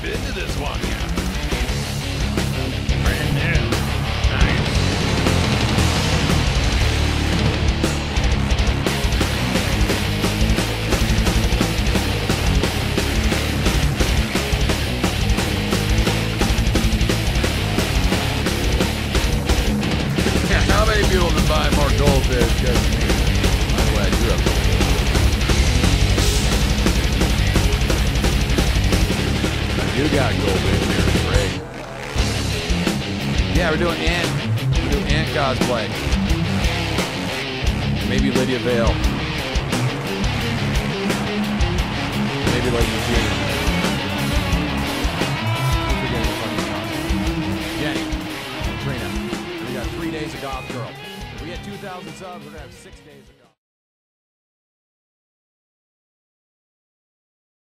been to this one yet. Brand new. Nice. How many people have been buying more goldfish just me? By the way, I do have goldfish. You got goldfish here, great. Yeah, we're doing ant cosplay. Maybe Lydia Vale. Maybe Lady Jean. Jenny. Trina. We got 3 days of Goth Girl. If we get 2,000 subs, we're gonna have 6 days of Goth.